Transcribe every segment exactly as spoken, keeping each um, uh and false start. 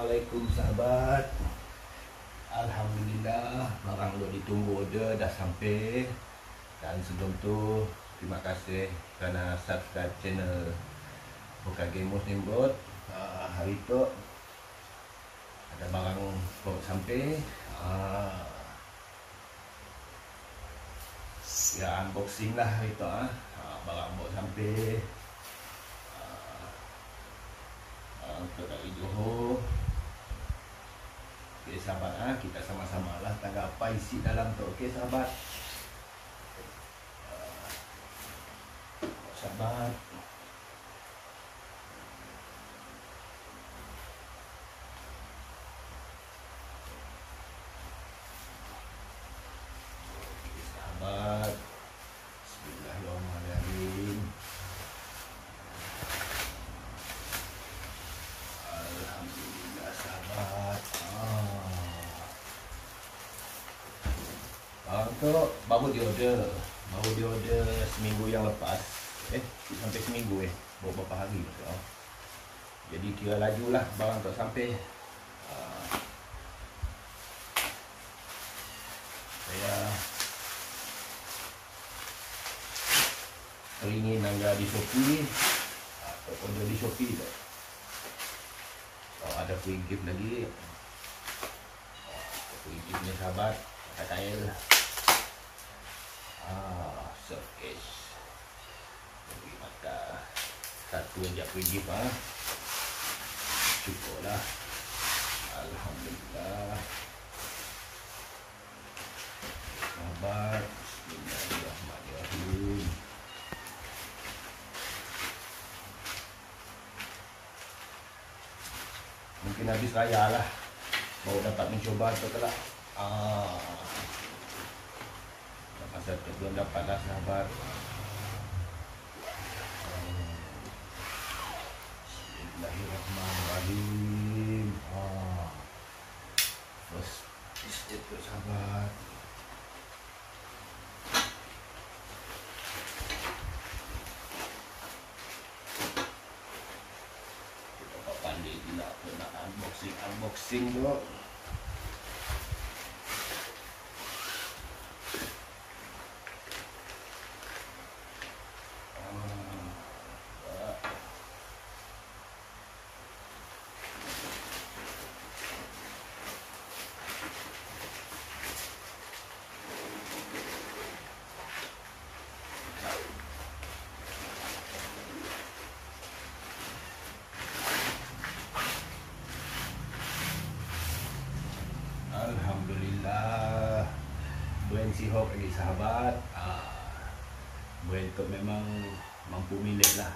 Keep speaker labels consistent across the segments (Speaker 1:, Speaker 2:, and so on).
Speaker 1: Assalamualaikum sahabat. Alhamdulillah barang lo ditunggu order dah sampai. Dan sebelum tu terima kasih kerana subscribe channel Buka Game Muslim Bot. uh, Hari tu ada barang baru sampai. uh, Ya unboxing lah hari tu. uh. uh, Barang baru sampai. Untuk dari Johor. Okey sahabat, ah kita sama-sama lah tangga apa isi dalam tu. Okey sahabat. Uh, sahabat. Okey sahabat. Bismillahirrahmanirrahim. Tu baru dia order, baru dia order seminggu yang lepas. Eh, sampai seminggu eh, beberapa hari betul. Jadi kira laju lah barang tu sampai. Uh, saya teringin angga di Shopee atau order di Shopee tu. Oh, ada free gift lagi. Oh, free gift ni sahabat, kata lah. Ah, surface. Jadi maka satu aja pergi pak. Syukurlah. Alhamdulillah. Sabar. Bismillahirrahmanirrahim. Mungkin habis raya lah baru dapat mencoba tu kelak. Ah. Pasal tu belum dapat lah sahabat. Bismillahirrahmanirrahim. Ah, first step tu sahabat. Kita tak pandai gila tu nak unboxing unboxing tu. Alhamdulillah. Brand Seahawk lagi sahabat. ah, Brand tu memang mampu milik lah.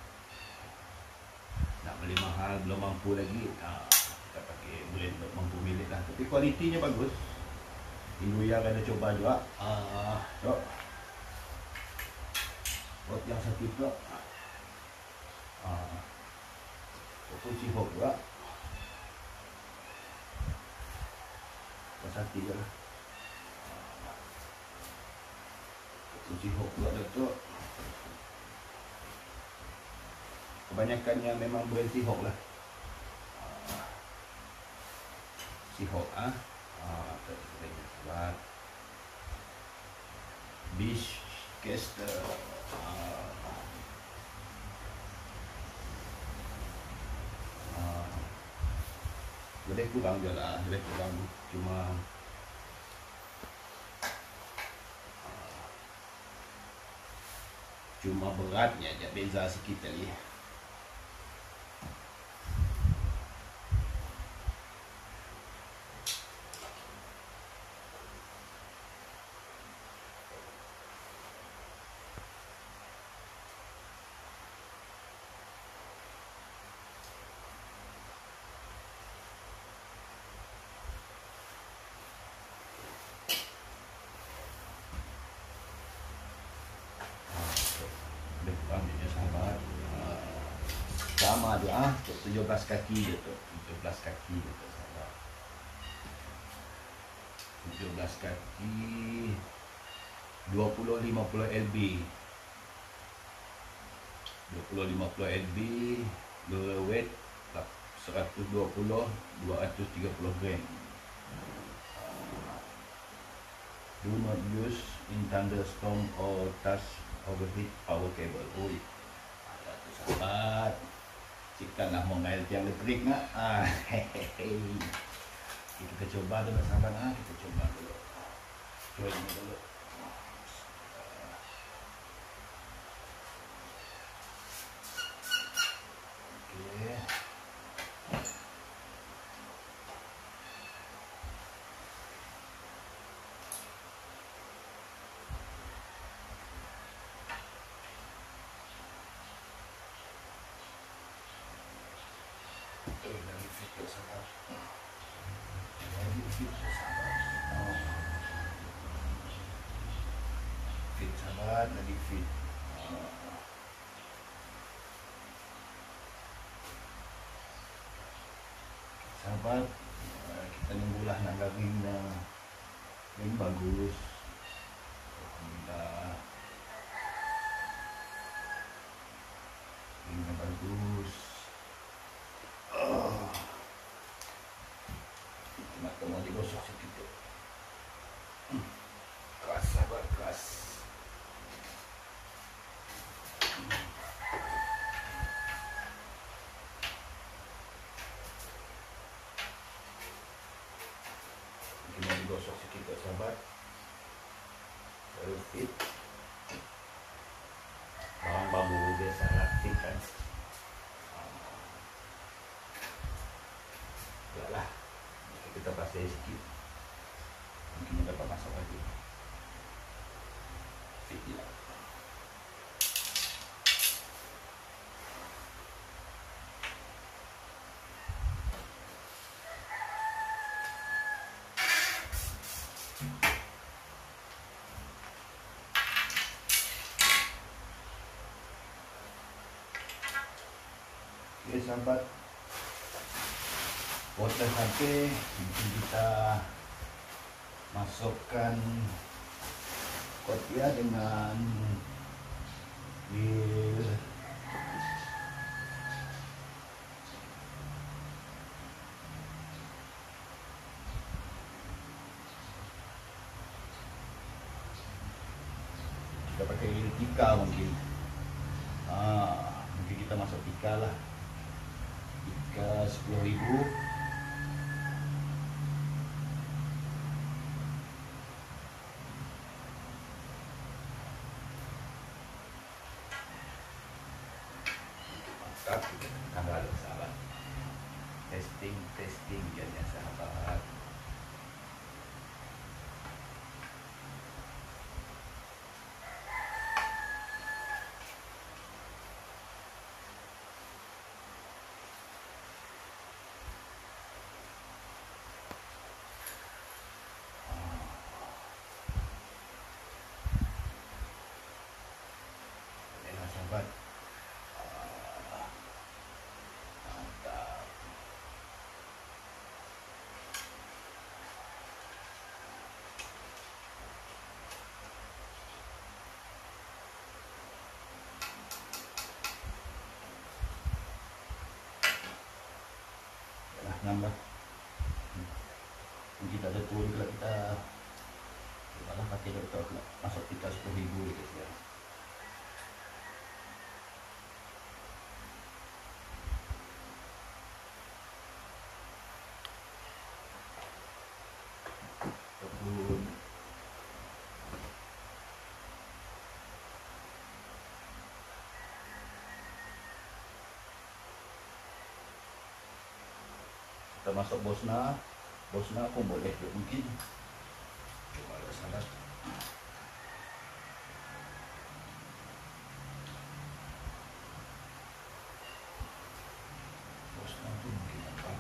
Speaker 1: Nak beli mahal belum mampu lagi. ah, Kita pakai brand tu mampu milik lah. Tapi kualitinya bagus. Iluya kena coba juga. ah, so, Buat yang satu tu ah, Itu Seahawk juga. Satu je lah. Seahawk pula dah tu. Kebanyakannya memang brand Seahawk lah. Seahawk ah. Ah, tak banyak sahabat. Beach Caster. Ah. Ah. Boleh kurang je lah, boleh kurang. Cuma Cuma beratnya aja beza sikit lagi. Sama dia ah, tujuh belas kaki dia tu, tujuh belas kaki dia tu sahabat. tujuh belas kaki dua puluh lima puluh L B. dua puluh lima puluh L B, lower weight seratus dua puluh dua ratus tiga puluh gram. Do not use in thunderstorm or touch overheat power cable. Ui, ada tu sahabat. Cikkanlah mengail tiang listrik nak. Ah, hehehe. Kita coba dulu sahabat. Ah, kita coba dulu. Coba ini dulu. Okey. Eh, lagi fit tu sahabat. Lagi fit tu sahabat. Oh. Fit sahabat, lagi fit. Oh. Sahabat, kita nunggulah nak garing yang bagus. Alhamdulillah. Yang bagus. Oh. Mata mau digosok sedikit. Hmm. Keras sahabat, keras. Mungkin mau digosok sedikit sahabat. Baru fit. Bawang bambu biasa rakit kan. Lah, kita pasai sikit. Mungkin dapat masuk lagi. Fit dia. Oke sahabat, water sampai, mungkin kita masukkan kopiah dengan bir. Kita pakai tika mungkin. Ah, mungkin kita masuk tika lah. Tika sepuluh ribu. Mantap, kita tambah dulu sahabat. Testing, testing ya sahabat. Sahabat, ah, mantap. Yalah, nambah. Mungkin kita ada turun kalau kita malah pakai dokter masuk kita sepuluh ribu gitu ya. Kita masuk bosna, bosna pun boleh mungkin. Coba ada salat. Bosna pun mungkin apa?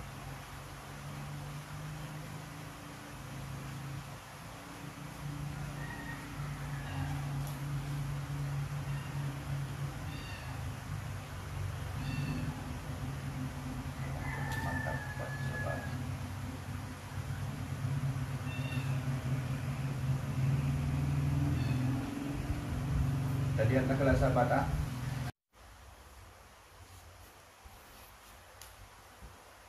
Speaker 1: Tadi anda kelas apa tak?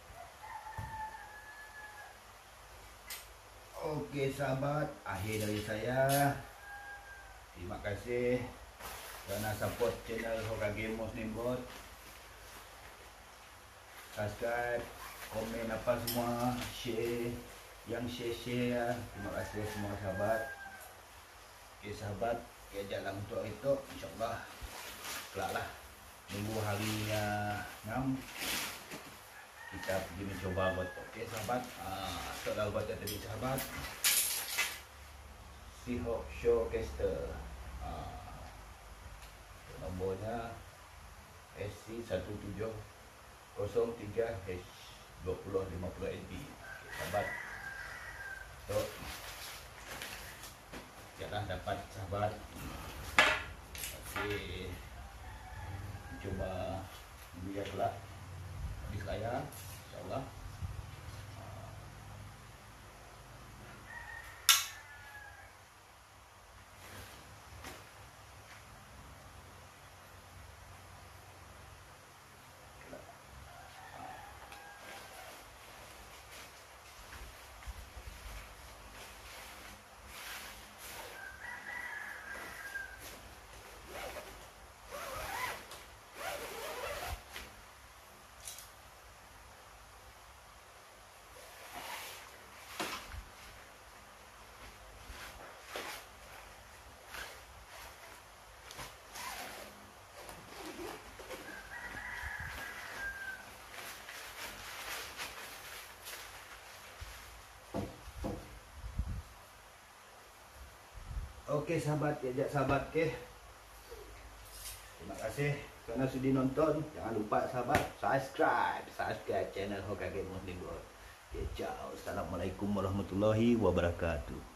Speaker 1: Oke sahabat, akhir dari saya. Terima kasih karena support channel Hokage Muslim Bot. Subscribe, komen apa semua, share, yang share-share. Terima kasih semua sahabat. Oke sahabat, ya jalan untuk itu insyaallah kelak lah. Minggu harinya enam kita pergi mencoba buat. Oke sahabat, ah, soal buat tadi sahabat, Seahawk Showcaster, ah, nomornya S C satu tujuh kosong tiga H dua puluh lima puluh N B. Sahabat, so jangan dapat sahabat. Oke, coba lihatlah habis saya insyaallah. Oke sahabat, diajak sahabat ke. Terima kasih karena sudah nonton. Jangan lupa sahabat subscribe, subscribe channel Hokage Muslim Bot. Oke, ciao. Assalamualaikum warahmatullahi wabarakatuh.